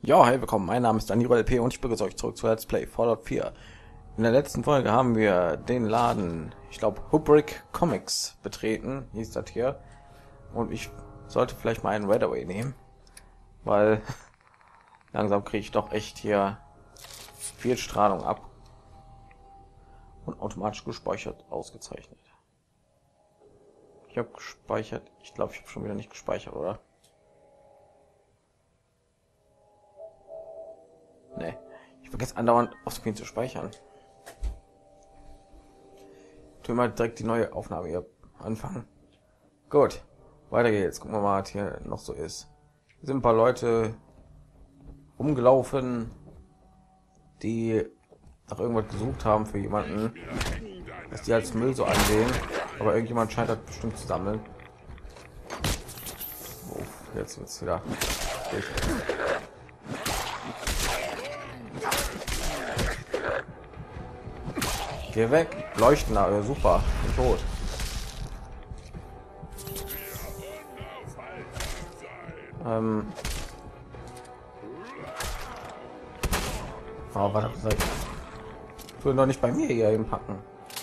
Ja, hey, willkommen. Mein Name ist Daniro LP und ich begrüße euch zurück zu Let's Play Fallout 4. In der letzten Folge haben wir den Laden, ich glaube, Hubrick Comics betreten, hieß das hier. Und ich sollte vielleicht mal einen Redaway nehmen, weil langsam kriege ich doch echt hier viel Strahlung ab. Und automatisch gespeichert, ausgezeichnet. Ich habe gespeichert. Ich glaube, ich habe schon wieder nicht gespeichert, oder? Nee, ich vergesse andauernd auf Screen zu speichern. Tun wir mal direkt die neue Aufnahme hier anfangen. Gut, weiter geht's. Gucken wir mal, was hier noch so ist. Hier sind ein paar Leute rumgelaufen, die nach irgendwas gesucht haben für jemanden, dass die als Müll so ansehen. Aber irgendjemand scheint das bestimmt zu sammeln. Uff, jetzt wird's wieder. Geh weg, Leuchtender, ja, super, bin tot. Oh, was soll ich will doch nicht bei mir hier eben packen.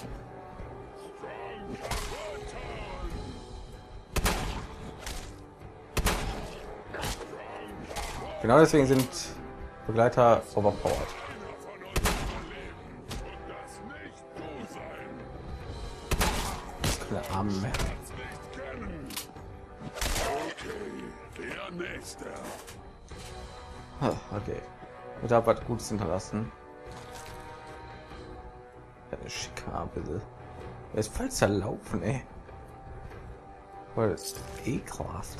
Genau deswegen sind Begleiter overpowered. Arme mehr. Okay. Ich habe was Gutes hinterlassen. Eine Schikabel. Er ist voll zerlaufen, ey. Voll ist ekelhaft.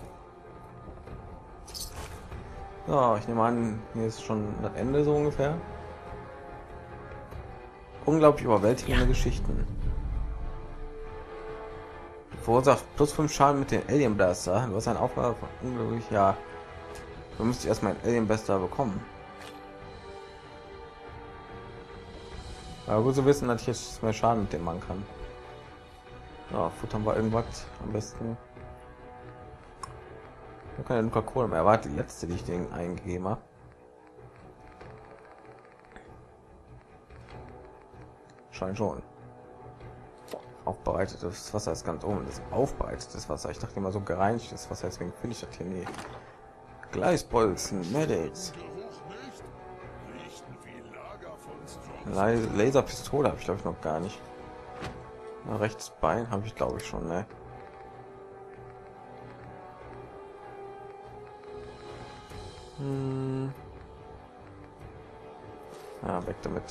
So, ich nehme an, hier ist schon das Ende so ungefähr. Unglaublich überwältigende Geschichten. Verursacht plus 5 Schaden mit den Alien Blaster. Du hast eine Aufgabe von unglaublich, ja. Du musst erstmal einen Alien Blaster bekommen. Aber gut zu wissen, dass ich jetzt mehr Schaden mit dem machen kann. Ja, futtern wir irgendwas am besten. Da kann ja nur Cola mehr. Erwartet die letzte, die ich den eingegeben habe. Scheint schon. Aufbereitetes Wasser ist ganz oben. Das aufbereitetes Wasser. Ich dachte immer so gereinigtes Wasser. Deswegen finde ich das hier nie. Gleisbolzen, Medics. Laserpistole habe ich glaube ich noch gar nicht. Na, rechtes Bein habe ich glaube ich schon. Ne? Ja, weg damit.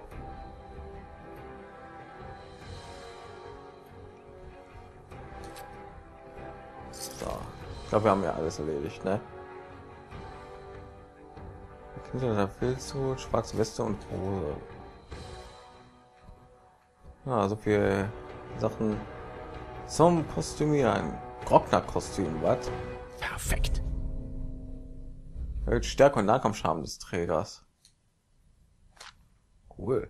So, ich glaube, wir haben ja alles erledigt, ne? Der Filzhut, schwarze Weste und Hose. Ja, so viele Sachen zum Kostümieren. Grockner-Kostüm, was? Perfekt. Erhöht Stärke und Nahkampfschaden des Trägers. Cool.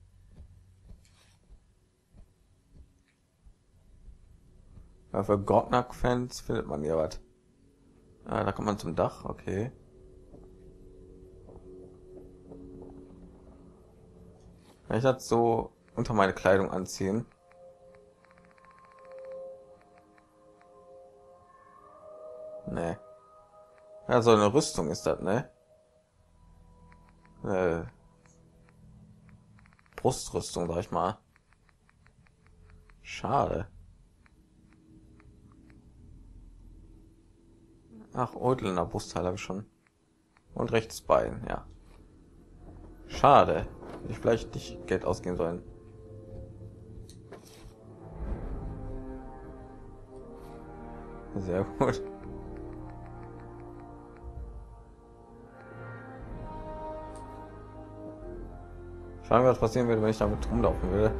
Ja, für Grockner-Fans findet man hier was. Ah, da kommt man zum Dach, okay. Ich das so unter meine Kleidung anziehen. Nee. Ja, so eine Rüstung ist das, ne? Brustrüstung, sag ich mal. Schade. Ach, Eudlener Brustteil habe ich schon. Und rechtes Bein, ja. Schade. Ich vielleicht nicht Geld ausgeben sollen. Sehr gut. Schauen wir, was passieren würde, wenn ich damit rumlaufen würde.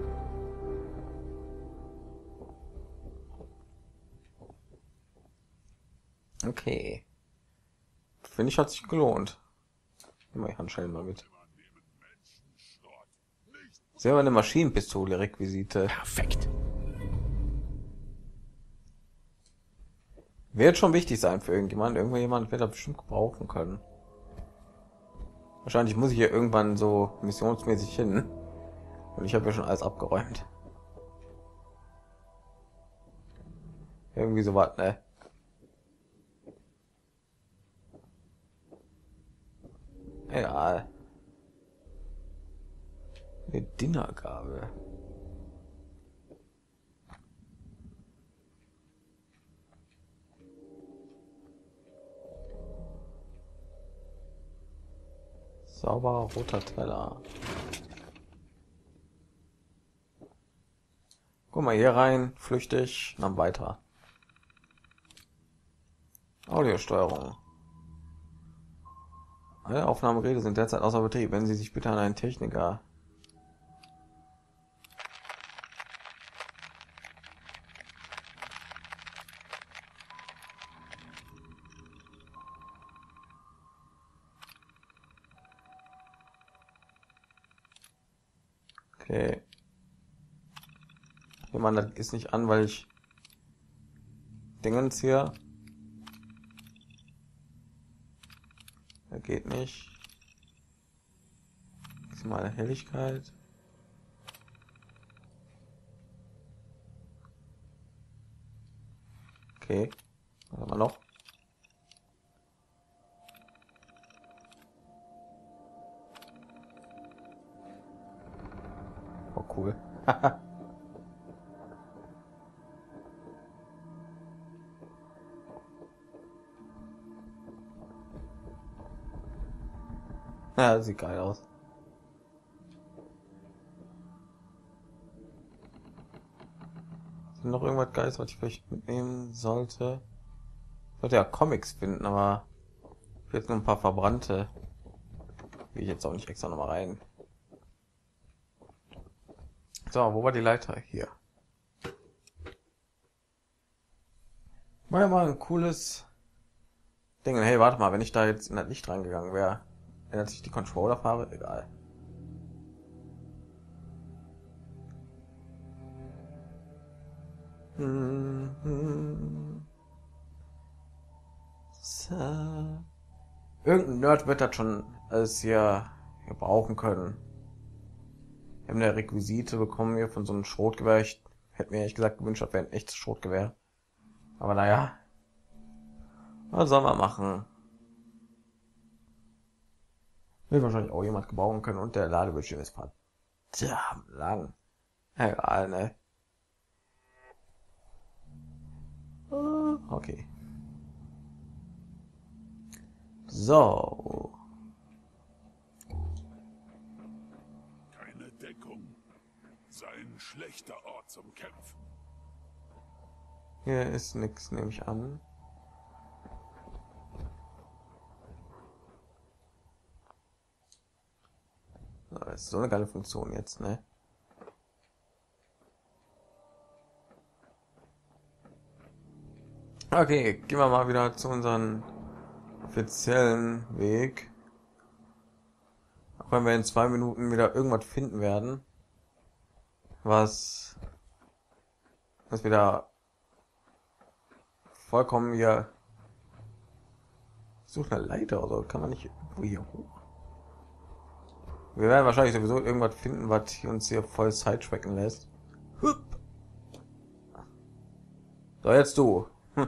Okay. Finde ich, hat sich gelohnt. Immer ich anscheinend mal mit. Sehr eine Maschinenpistole Requisite. Perfekt. Wird schon wichtig sein für irgendjemand. Irgendjemand wird da bestimmt gebrauchen können. Wahrscheinlich muss ich hier irgendwann so missionsmäßig hin. Und ich habe ja schon alles abgeräumt. Irgendwie so was, ne? Egal. Eine Dinnergabe. Sauberer roter Teller. Guck mal hier rein, flüchtig, dann weiter. Audiosteuerung. Alle Aufnahmegeräte sind derzeit außer Betrieb. Wenn Sie sich bitte an einen Techniker. Okay. Jemand, das ist nicht an, weil ich Dingens hier. Er geht nicht. Maximale Helligkeit. Okay. Was haben wir noch? Oh, cool. Ja, sieht geil aus. Ist noch irgendwas Geiles, was ich vielleicht mitnehmen sollte? Ich sollte ja Comics finden, aber jetzt nur ein paar verbrannte. Gehe ich jetzt auch nicht extra noch mal rein. So, wo war die Leiter? Hier. War ja mal ein cooles Ding. Hey, warte mal, wenn ich da jetzt in das Licht reingegangen wäre, ändert sich die Controllerfarbe? Egal. So. Irgendein Nerd wird das schon alles hier brauchen können. Wir haben eine Requisite bekommen hier von so einem Schrotgewehr. Ich hätte mir ehrlich gesagt gewünscht, das wäre ein echtes Schrotgewehr. Aber naja. Was soll man machen? Will wahrscheinlich auch jemand gebrauchen können und der Ladebildschirm ist verdammt lang. Egal, ne? Okay. So. Keine Deckung. Sei ein schlechter Ort zum Kämpfen. Hier ist nichts, nehme ich an. Das ist so eine geile Funktion jetzt, ne? Okay, gehen wir mal wieder zu unserem offiziellen Weg. Auch wenn wir in 2 Minuten wieder irgendwas finden werden, was wieder vollkommen hier. Ich suche eine Leiter oder so, kann man nicht irgendwo hier hoch? Wir werden wahrscheinlich sowieso irgendwas finden, was uns hier voll sidetracken lässt. Hup. So, jetzt du.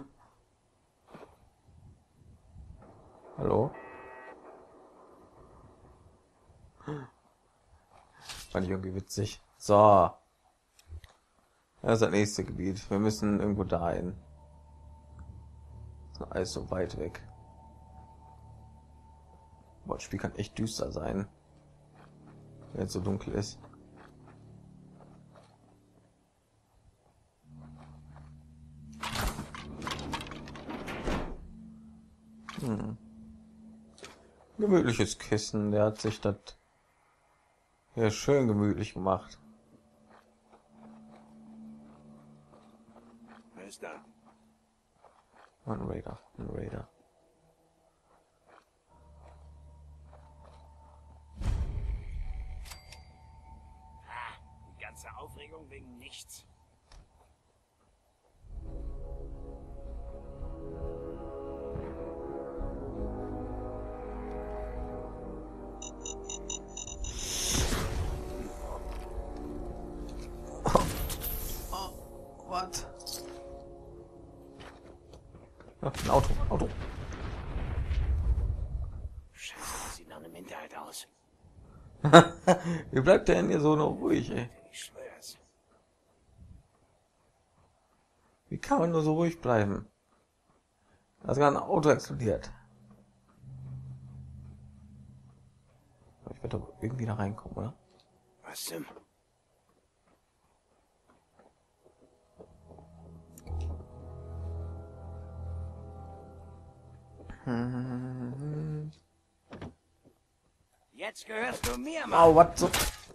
Hallo? Fand ich irgendwie witzig. So. Das ist das nächste Gebiet. Wir müssen irgendwo dahin. Alles so weit weg. Boah, das Spiel kann echt düster sein, wenn es so dunkel ist. Gemütliches Kissen, der hat sich das hier schön gemütlich gemacht. Wer ist da? Ein Raider, ein Raider. Die ganze Aufregung wegen nichts. Ja, ein Auto, Auto. Scheiße, das sieht nach einem Hinterhalt aus. Wie bleibt der denn hier so noch ruhig, ey? Ich schwör's. Wie kann man nur so ruhig bleiben? Da ist gerade ein Auto explodiert. Ich werde doch irgendwie da reinkommen, oder? Was zum? Jetzt gehörst du mir, Mann. Oh, was so?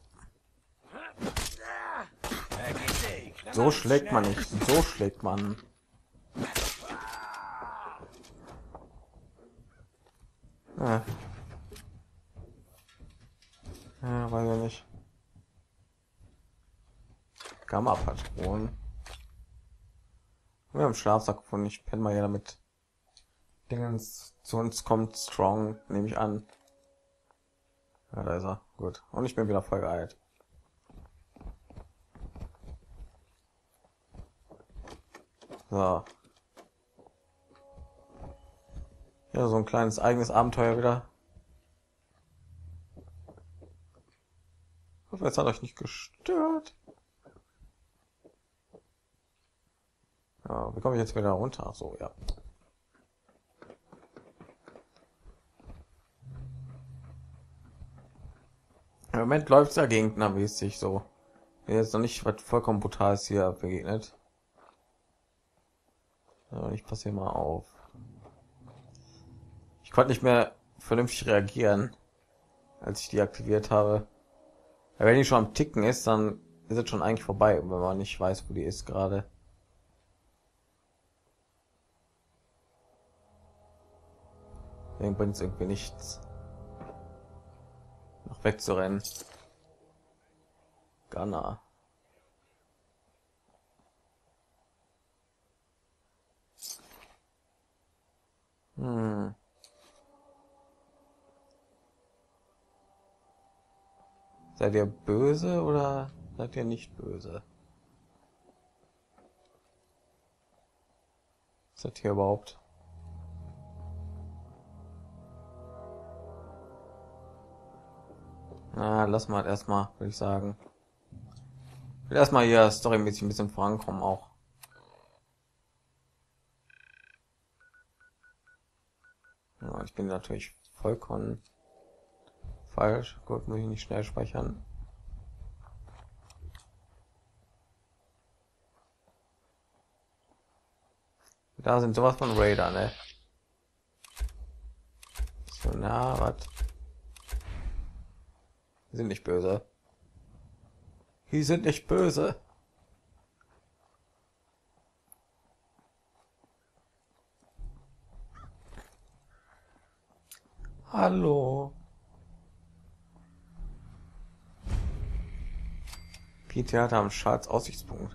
Vergiss dich. So schlägt man nicht. So schlägt man. Ja. Ja, weiß ich nicht. Gamma-Patronen. Wir haben Schlafsack gefunden. Ich penne mal hier damit. Dingens zu uns kommt Strong, nehme ich an. Ja, da ist er. Gut. Und ich bin wieder voll geeilt. So. Ja, so ein kleines eigenes Abenteuer wieder. Ich hoffe, es hat euch nicht gestört. Ja, wie komme ich jetzt wieder runter? Ach so, ja. Im Moment läuft es ja gegnermäßig so. Mir jetzt noch nicht was vollkommen Brutales hier begegnet. Ja, ich passe hier mal auf. Ich konnte nicht mehr vernünftig reagieren, als ich die aktiviert habe. Ja, wenn die schon am Ticken ist, dann ist es schon eigentlich vorbei, wenn man nicht weiß, wo die ist gerade. Deswegen bringt es irgendwie nichts, noch wegzurennen. Gunner. Seid ihr böse oder seid ihr nicht böse? Was ist das hier überhaupt? Na, lass mal erstmal, würde ich sagen. Ich will erstmal hier storymäßig ein bisschen vorankommen auch. Ja, ich bin natürlich vollkommen falsch. Gut, muss ich nicht schnell speichern. Da sind sowas von Raider, ne? So, na, was? Die sind nicht böse. Die sind nicht böse. Hallo. Theater am Schatz Aussichtspunkt.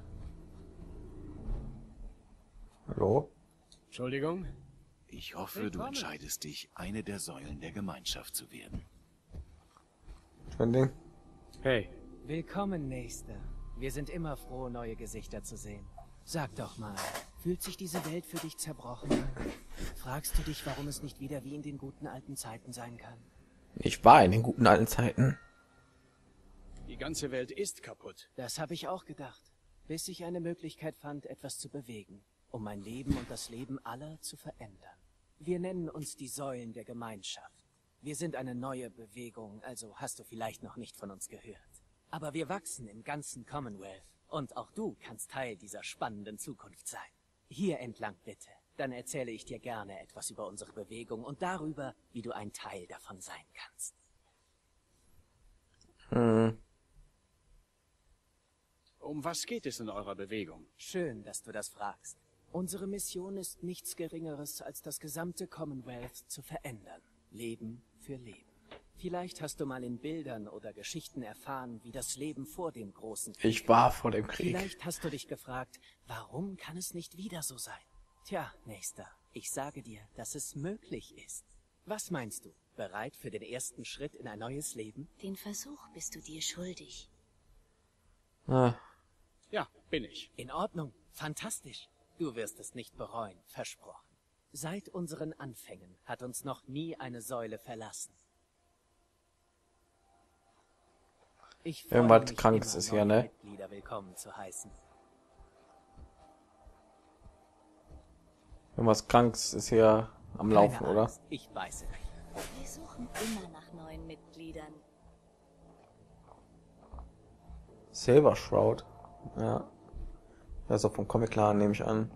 Hallo? Entschuldigung? Ich hoffe, du entscheidest dich, eine der Säulen der Gemeinschaft zu werden. Spending. Hey, Willkommen, Nächster. Wir sind immer froh, neue Gesichter zu sehen. Sag doch mal, fühlt sich diese Welt für dich zerbrochen an? Fragst du dich, warum es nicht wieder wie in den guten alten Zeiten sein kann? Ich war in den guten alten Zeiten. die ganze Welt ist kaputt. Das habe ich auch gedacht, bis ich eine Möglichkeit fand, etwas zu bewegen, um mein Leben und das Leben aller zu verändern. Wir nennen uns die Säulen der Gemeinschaft. Wir sind eine neue Bewegung, also hast du vielleicht noch nicht von uns gehört. Aber wir wachsen im ganzen Commonwealth und auch du kannst Teil dieser spannenden Zukunft sein. Hier entlang bitte, dann erzähle ich dir gerne etwas über unsere Bewegung und darüber, wie du ein Teil davon sein kannst. Um was geht es in eurer Bewegung? Schön, dass du das fragst. Unsere Mission ist nichts Geringeres, als das gesamte Commonwealth zu verändern. Leben für Leben. Vielleicht hast du mal in Bildern oder Geschichten erfahren, wie das Leben vor dem großen Krieg Ich war vor dem Krieg. Vielleicht hast du dich gefragt, warum kann es nicht wieder so sein? Tja, Nächster, ich sage dir, dass es möglich ist. Was meinst du? Bereit für den ersten Schritt in ein neues Leben? Den Versuch bist du dir schuldig. Ah, Ja, bin ich. In Ordnung, fantastisch. Du wirst es nicht bereuen, versprochen. Seit unseren Anfängen hat uns noch nie eine Säule verlassen. Ich freue Irgendwas mich Krankes immer, ist hier, neue ne? Mitglieder willkommen zu heißen. Irgendwas Krankes ist hier am Laufen, Keine oder? Angst, ich weiß es nicht. Wir suchen immer nach neuen Mitgliedern. Silver Shroud. Ja. Das ist auch vom Comic klar, nehme ich an.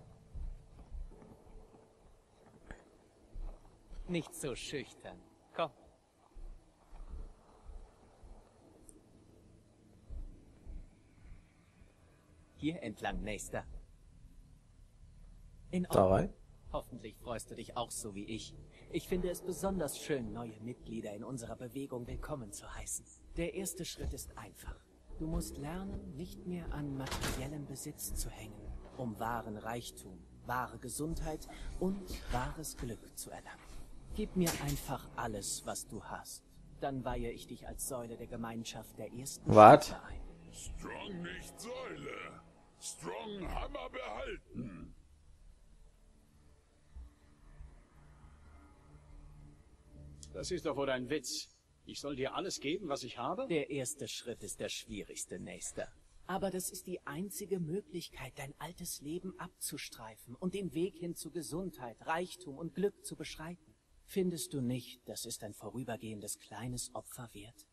Nicht so schüchtern. Komm. Hier entlang, Nächster. In Da rein. Hoffentlich freust du dich auch so wie ich. Ich finde es besonders schön, neue Mitglieder in unserer Bewegung willkommen zu heißen. Der erste Schritt ist einfach. Du musst lernen, nicht mehr an materiellem Besitz zu hängen, um wahren Reichtum, wahre Gesundheit und wahres Glück zu erlangen. Gib mir einfach alles, was du hast. Dann weihe ich dich als Säule der Gemeinschaft der ersten Was? Stufe ein. Strong nicht Säule. Strong Hammer behalten. Das ist doch wohl ein Witz. Ich soll dir alles geben, was ich habe? Der erste Schritt ist der schwierigste, Nächster. Aber das ist die einzige Möglichkeit, dein altes Leben abzustreifen und den Weg hin zu Gesundheit, Reichtum und Glück zu beschreiten. Findest du nicht, das ist ein vorübergehendes kleines Opfer wert?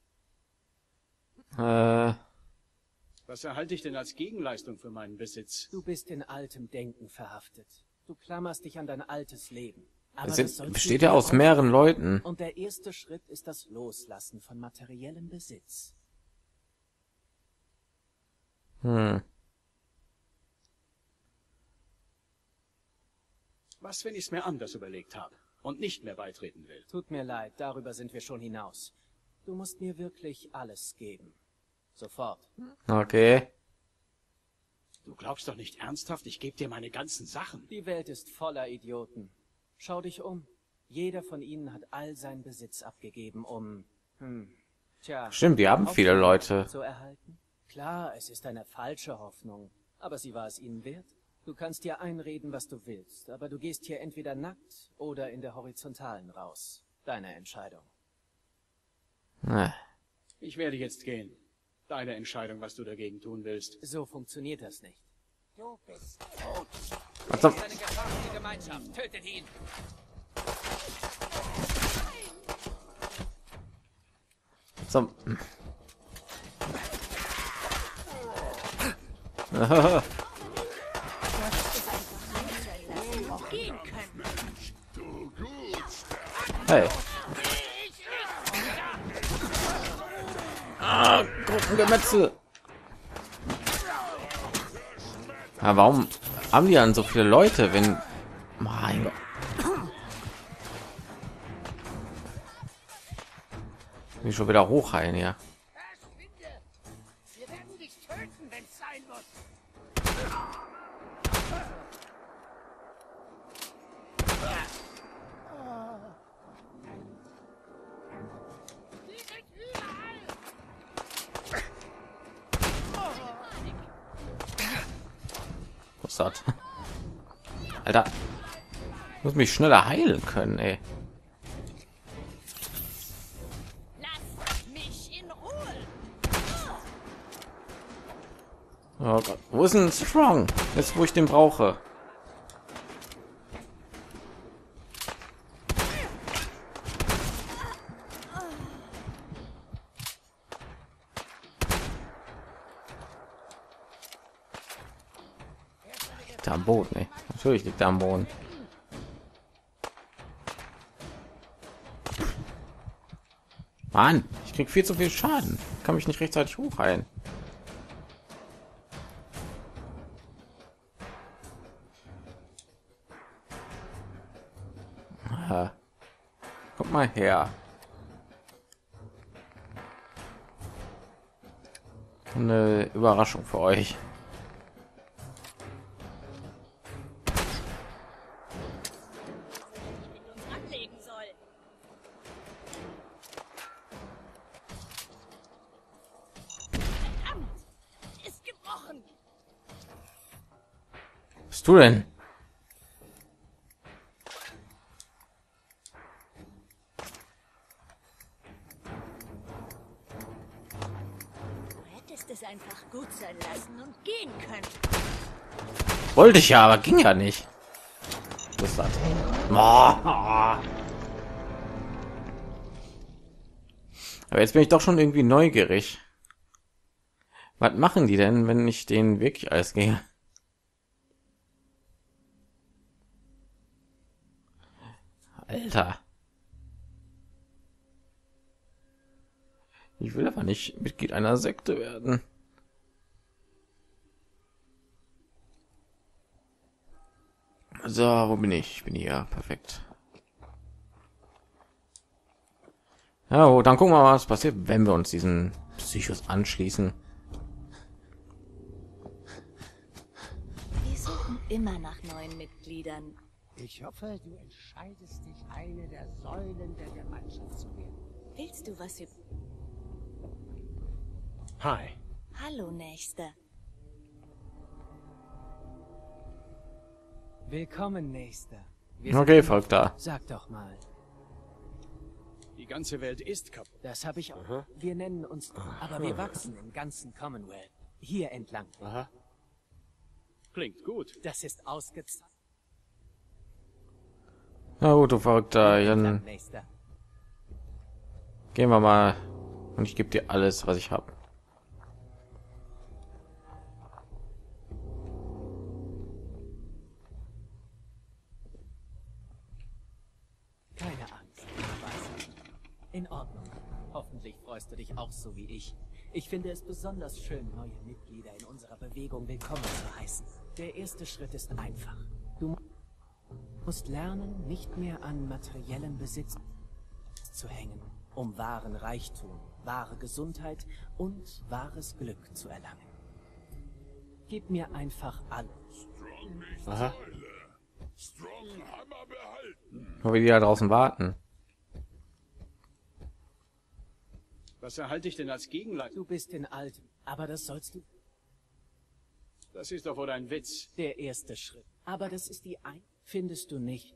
Was erhalte ich denn als Gegenleistung für meinen Besitz? Du bist in altem Denken verhaftet. Du klammerst dich an dein altes Leben. Aber Es das sollst besteht du ja dir aus mehreren Leuten. Und der erste Schritt ist das Loslassen von materiellem Besitz. Was, wenn ich es mir anders überlegt habe und nicht mehr beitreten will? Tut mir leid, darüber sind wir schon hinaus. Du musst mir wirklich alles geben. Sofort. Okay. Du glaubst doch nicht ernsthaft, ich gebe dir meine ganzen Sachen. Die Welt ist voller Idioten. Schau dich um. Jeder von ihnen hat all seinen Besitz abgegeben, um... Stimmt, die haben viele Hoffnung Leute. zu erhalten. Klar, es ist eine falsche Hoffnung, aber sie war es ihnen wert. Du kannst dir einreden, was du willst, aber du gehst hier entweder nackt oder in der Horizontalen raus. Deine Entscheidung. Ich werde jetzt gehen. Deine Entscheidung, was du dagegen tun willst. So funktioniert das nicht. Du bist tot. Also, Eine Gefahr für die Gemeinschaft. Tötet ihn! so. Gehen können. Du gut. Hey. Gruppengemetzel. Ja, warum haben die dann so viele Leute, wenn... Mein Gott. Wie schon wieder hochheilen, ja. Verschwinde! Wir werden dich töten, wenn es sein muss. Die sind überall! Was ist das? Alter. Ich muss mich schneller heilen können, ey. Lass mich in Ruhe. Oh Gott. Wo ist denn Strong? Jetzt, wo ich den brauche. Liegt er am Boden, ey. Natürlich liegt er am Boden. Mann, ich krieg viel zu viel Schaden. Kann mich nicht rechtzeitig hochheilen. Aha. Kommt mal her. Eine Überraschung für euch. Anlegen soll. Verdammt! Ist gebrochen. Was bist du denn? hättest es einfach gut sein lassen und gehen können. Wollte ich ja, aber ging ja nicht. Was ist das? Oh. Aber jetzt bin ich doch schon irgendwie neugierig. Was machen die denn, wenn ich denen wirklich alles gehe? Alter. Ich will aber nicht Mitglied einer Sekte werden. So, wo bin ich? Ich bin hier. Perfekt. Ja, oh, dann gucken wir mal, was passiert, wenn wir uns diesen Psychos anschließen. Wir suchen immer nach neuen Mitgliedern. Ich hoffe, du entscheidest dich, eine der Säulen der Gemeinschaft zu werden. Willst du was über... Hi. Hallo, Nächster. Willkommen, Nächster. Wir Okay, sind- folgt da. Sag doch mal. Die ganze Welt ist kaputt. Das habe ich auch. Wir nennen uns, aber wir wachsen im ganzen Commonwealth. Hier entlang. Klingt gut. Das ist ausgezeichnet. Na gut, du Verrückter, dann Nächster. gehen wir mal und ich gebe dir alles, was ich habe. Keine Angst. Ich weiß. In Ordnung. Hoffentlich freust du dich auch so wie ich. Ich finde es besonders schön, neue Mitglieder in unserer Bewegung willkommen zu heißen. Der erste Schritt ist einfach. Du musst lernen, nicht mehr an materiellem Besitz zu hängen, um wahren Reichtum, wahre Gesundheit und wahres Glück zu erlangen. Gib mir einfach alles. Strong nicht Säule. Strong Hammer behalten. Wo wir die da draußen warten. Was erhalte ich denn als Gegenleistung? Du bist in Altem, aber das sollst du. Das ist doch wohl ein Witz. Der erste Schritt. Aber das ist die ein. Findest du nicht?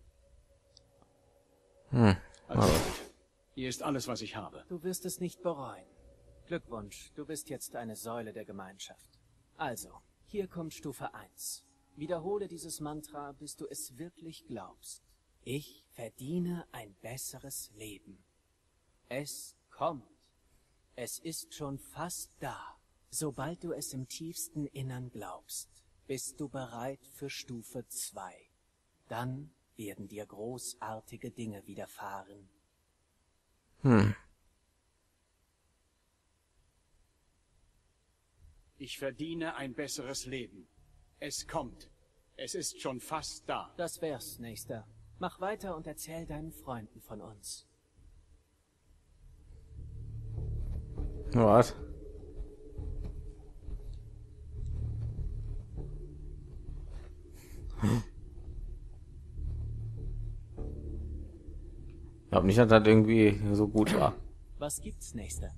Also, hier ist alles, was ich habe. Du wirst es nicht bereuen. Glückwunsch, du bist jetzt eine Säule der Gemeinschaft. Also, hier kommt Stufe 1. Wiederhole dieses Mantra, bis du es wirklich glaubst. Ich verdiene ein besseres Leben. Es kommt. Es ist schon fast da. Sobald du es im tiefsten Innern glaubst, bist du bereit für Stufe 2. Dann werden dir großartige Dinge widerfahren. Ich verdiene ein besseres Leben. Es kommt. Es ist schon fast da. Das wär's, Nächster. Mach weiter und erzähl deinen Freunden von uns. Was? Ich glaube nicht, dass das irgendwie so gut war. Was gibt's, Nächster?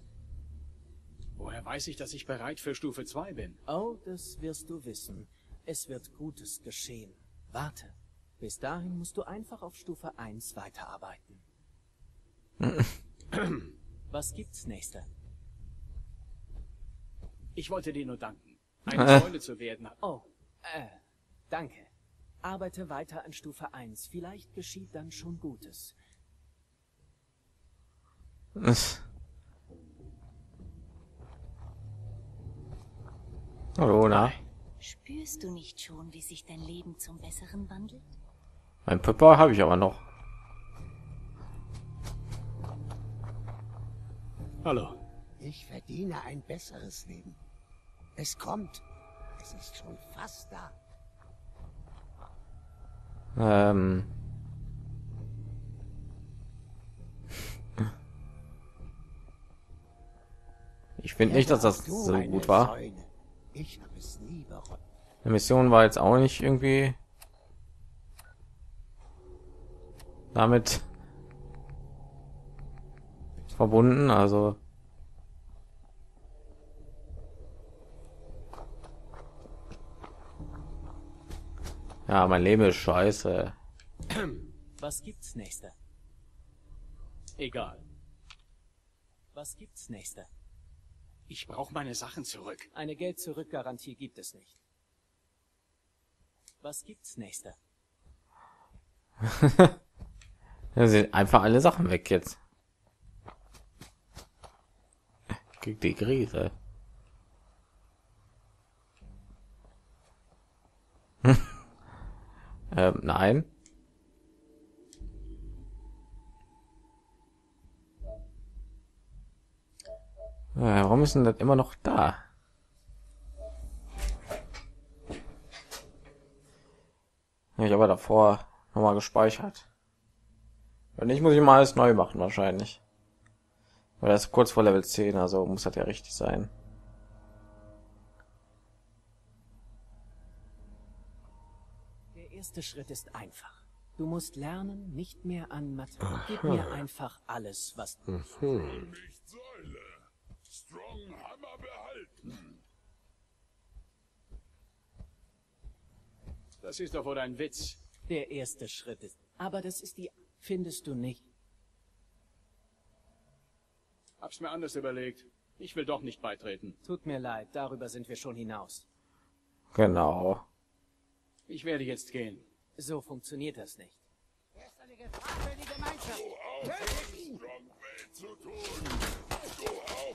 Woher weiß ich, dass ich bereit für Stufe 2 bin? Oh, das wirst du wissen. Es wird Gutes geschehen. Warte. Bis dahin musst du einfach auf Stufe 1 weiterarbeiten. Was gibt's, Nächster? Ich wollte dir nur danken. Eine Säule zu werden. Oh, danke. Arbeite weiter an Stufe 1. Vielleicht geschieht dann schon Gutes. Hallo, na? Spürst du nicht schon, wie sich dein Leben zum Besseren wandelt? Mein Pepper habe ich aber noch. Hallo. Ich verdiene ein besseres Leben. Es kommt. Es ist schon fast da. Ich finde nicht, dass das Du so eine gut war. Säule. Ich habe es nie bereut. Die Mission war jetzt auch nicht irgendwie damit verbunden, also ja, mein Leben ist scheiße. Was gibt's, Nächster? Egal. Was gibt's, Nächster? Ich brauche meine Sachen zurück. Eine Geld-Zurück-Garantie gibt es nicht. Was gibt's, Nächster? Ja, sind einfach alle Sachen weg jetzt. Kriegt die Krise. Nein. Warum ist denn das immer noch da? Ja, ich habe davor noch mal gespeichert. Wenn nicht, muss ich mal alles neu machen wahrscheinlich. Weil das ist kurz vor Level 10, also muss das ja richtig sein. Der erste Schritt ist einfach. Du musst lernen, nicht mehr an Mathe. Gib mir einfach alles, was du... Nicht Säule. Strong Hammer behalten. Das ist doch wohl ein Witz. Der erste Schritt ist... Aber das ist die... Findest du nicht? Hab's mir anders überlegt. Ich will doch nicht beitreten. Tut mir leid, darüber sind wir schon hinaus. Genau. Ich werde jetzt gehen. So funktioniert das nicht. Gestern die Gefahr für die Gemeinschaft. Tötet ihn! Strong weh zu tun. Du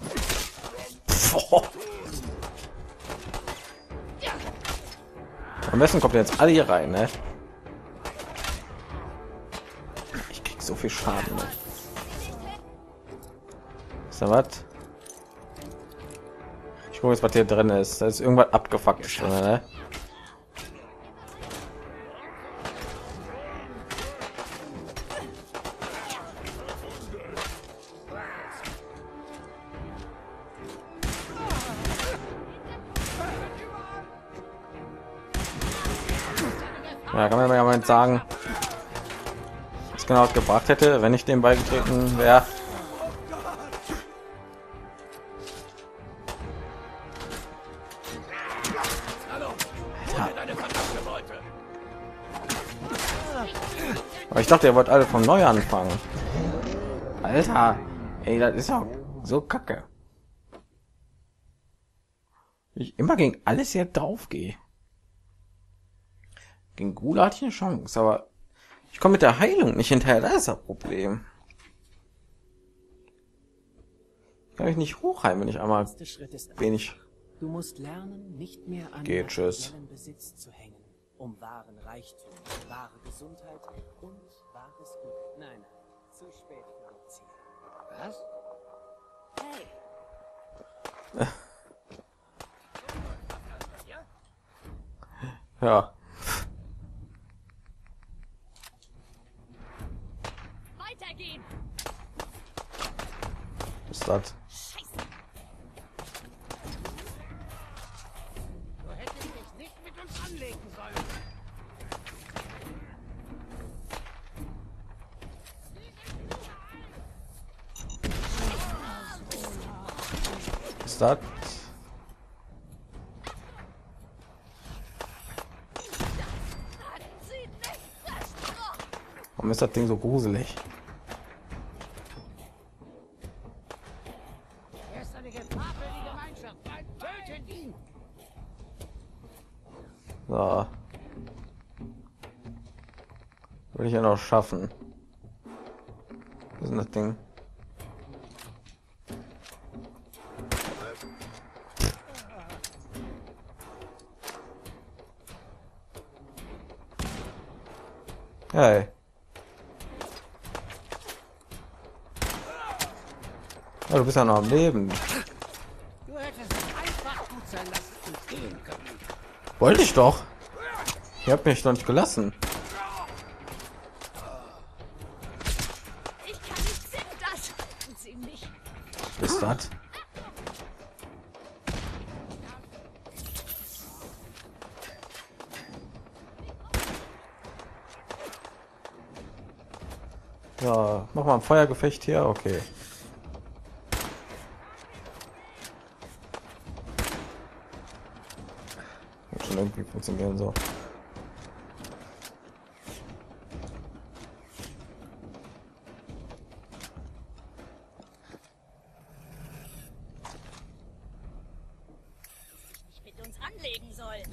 auch. Am besten kommt ihr jetzt alle hier rein, ne? Ich krieg so viel Schaden. Ne? Ist da was? Ich gucke jetzt, was hier drin ist. Da ist irgendwas abgefuckt drin, ne? Ja, kann man ja mal sagen, was genau es gebracht hätte, wenn ich dem beigetreten wäre. Aber ich dachte, ihr wollt alle von neu anfangen. Alter, ey, das ist auch so kacke. Ich immer gegen alles hier drauf gehe. Gegen Gula hatte ich eine Chance, aber ich komme mit der Heilung nicht hinterher. Das ist das Problem. Kann ich nicht hochheilen, wenn ich einmal Der Schritt ist wenig. Du musst lernen, nicht mehr an Geht, tschüss. materiellen Besitz zu hängen, um wahren Reichtum, wahre Gesundheit und wahres Glück. Nein, zu spät für dein Ziel. Was? Ja, Weitergehen! ist das. Scheiße! Du hättest dich nicht mit uns anlegen sollen. Ist das? Hatten sie nicht versprochen! Warum ist das Ding so gruselig? Gestern die Gefahr für die Gemeinschaft. Tötet ihn! So. Würde ich ja noch schaffen. Was ist denn das Ding? Hey. Oh, du bist ja noch am Leben. Du hättest es einfach gut sein lassen und gehen können. Wollte ich doch. Ihr habt mich doch nicht gelassen. Ich kann nicht sehen, das tun sie nicht. Ist das? Ja, mach mal ein Feuergefecht hier, okay. Wird schon irgendwie funktionieren so. anlegen soll.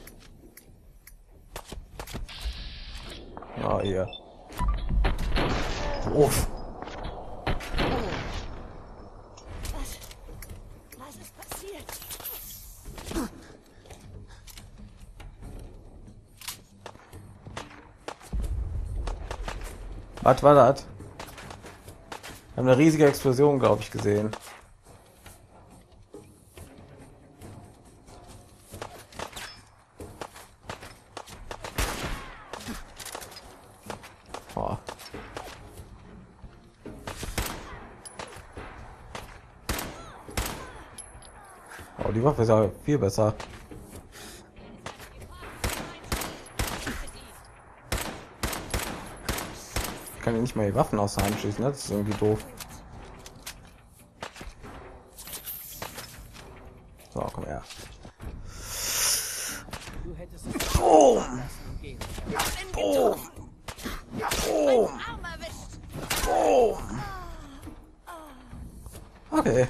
Ja, hier. Uff. Was ist passiert? Was war das? Wir haben eine riesige Explosion, glaube ich, gesehen. Oh. Oh, die Waffe ist ja viel besser. Ich kann ja nicht mal die Waffen aus der Hand schießen, ne? Das ist irgendwie doof. So, komm her. Du hättest es Boom! lassen gehen. Boom! Boom! Arm erwischt. Boom! Okay.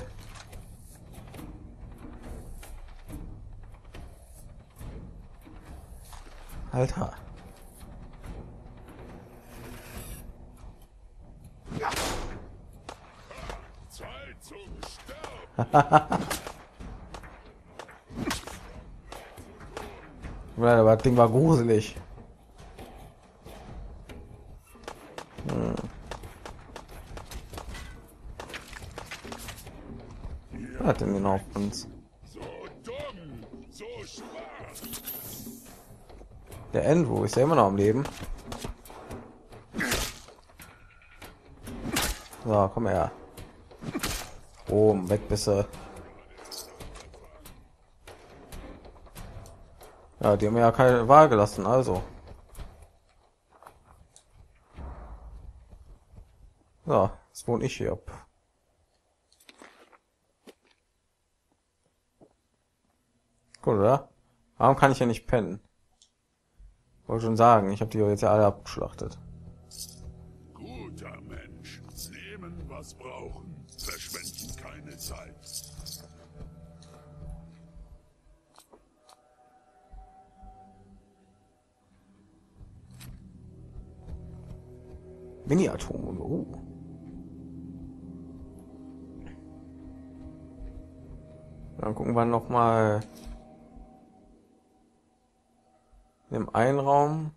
Alter. Zeit zum Sterben. Aber das Ding war gruselig. Was hat denn genau auf uns? So dumm, so schwach. Der Andrew ist ja immer noch am Leben. So, komm her. Oben, weg bisse. Ja, die haben mir ja keine Wahl gelassen, also. So, jetzt wohne ich hier. Gut, oder? Warum kann ich ja nicht pennen? Wollte schon sagen, ich habe die jetzt ja alle abgeschlachtet. Guter Mensch. Nehmen, was brauchen. Verschwenden keine Zeit. Mini-Atom. Dann gucken wir noch mal im einen Raum.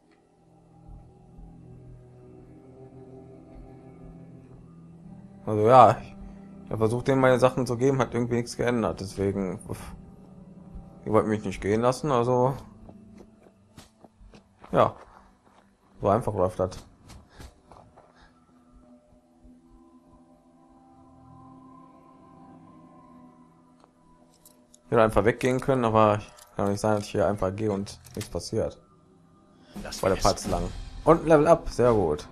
Also ja, ich habe versucht, denen meine Sachen zu geben, hat irgendwie nichts geändert. Deswegen, die wollten mich nicht gehen lassen. Also ja, so einfach läuft das. Ich hätte einfach weggehen können, aber kann nicht sein, dass ich hier einfach gehe und nichts passiert. Das War der wär's. Part zu lang. Und Level up, sehr gut.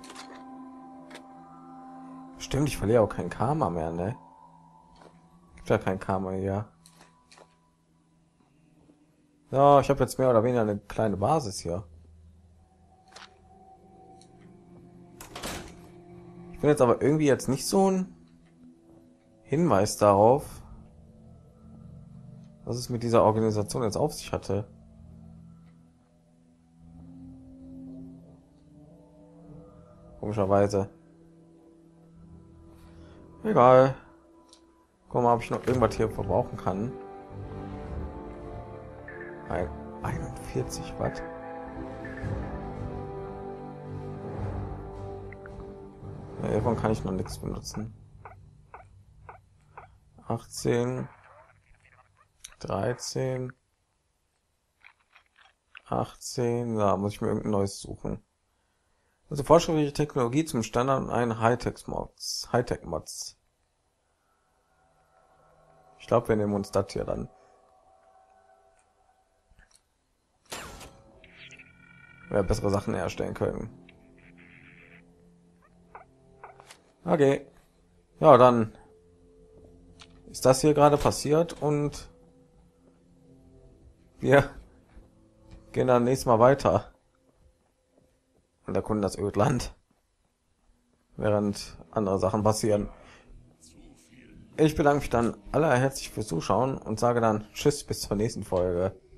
Stimmt, ich verliere auch kein Karma mehr, ne? Gibt ja kein Karma hier. Ja, ich habe jetzt mehr oder weniger eine kleine Basis hier. Ich bin jetzt aber irgendwie jetzt nicht so ein Hinweis darauf, was es mit dieser Organisation jetzt auf sich hatte. Komischerweise. Egal. Guck mal, ob ich noch irgendwas hier verbrauchen kann. 41 Watt. Ja, hiervon kann ich noch nichts benutzen. 18, 13, 18. Da muss ich mir irgendein neues suchen. Also fortschrittliche Technologie zum Standard und ein Hightech-Mods. Hightech-Mods. Ich glaube, wir nehmen uns das hier dann. Wir bessere Sachen herstellen können. Okay. Ja, dann ist das hier gerade passiert und wir gehen dann nächstes Mal weiter und erkunden das Ödland, während andere Sachen passieren. Ich bedanke mich dann allerherzlich fürs Zuschauen und sage dann Tschüss bis zur nächsten Folge.